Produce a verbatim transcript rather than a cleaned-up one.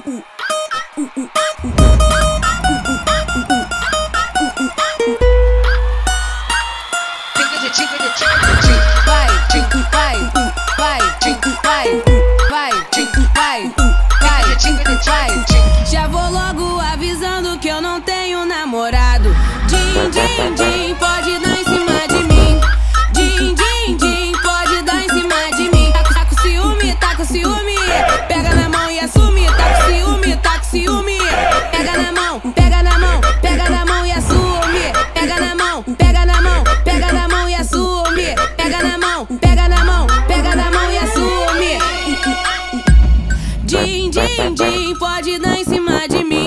Já vou logo avisando que eu não tenho namorado. Din, din, din, pode dar em cima de mim. Din, din, din, pode dar em cima de mim. Tá, tá com ciúme, tá com ciúme. Pega na mão e assume. Tá com ciúme, tá com ciúme. Pega na mão, pega na mão, pega na mão e assume. Pega na mão, pega na mão, pega na mão e assume. Pega na mão, pega na mão, pega na mão e assume. Din, din, din, pode dar em cima de mim.